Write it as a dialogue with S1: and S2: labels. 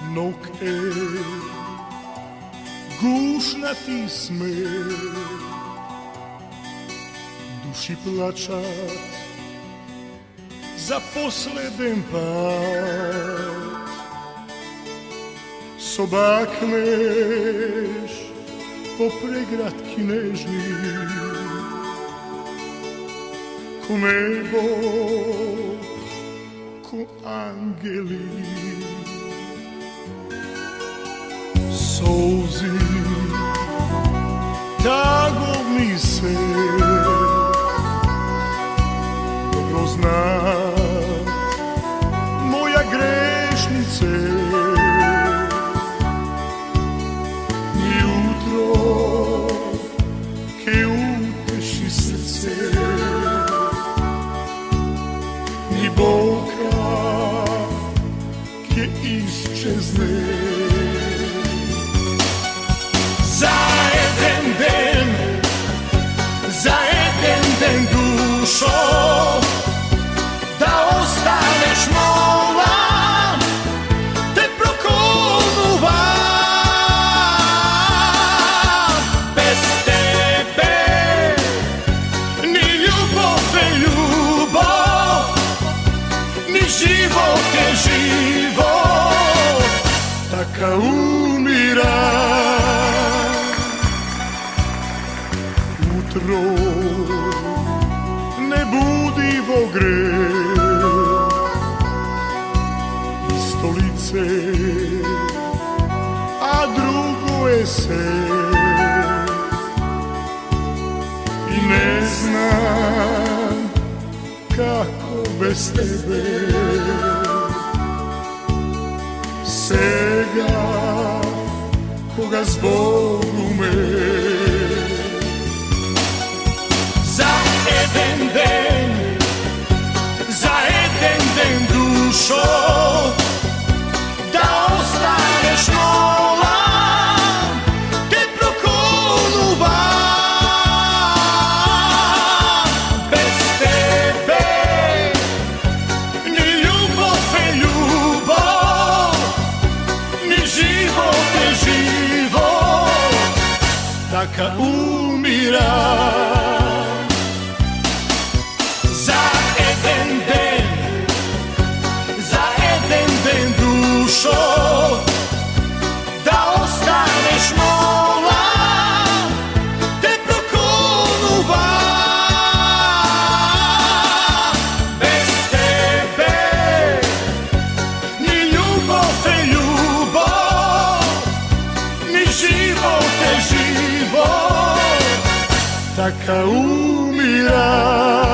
S1: noke, gušnati smer, duši plačat za posleden pad. Sobakneš po pregradki nežni, ko nebo, ko angeli. Solzi tagovni se dobro znat, moja grešnice. Jutro che uteši srce, ni boka che iščezne. Za jeden den dušo, da ostaneš mola, te prokonuva. Bez tebe ni ljubov je ljubov, ni život je život, taka umira. Utro ne budi vo greh i stolice, a drugo je se. I ne znam kako bez tebe. Sega koga zbog ume. Za jeden den dušo, da ostaneš mola, te prokonuva. Bez tebe ni ljubov je ljubov, ni život je život, taka umira. Dušo, da ostaneš mola, te prokonuva. Bez tebe ni ljubov je ljubov, ni život je život, taka umira.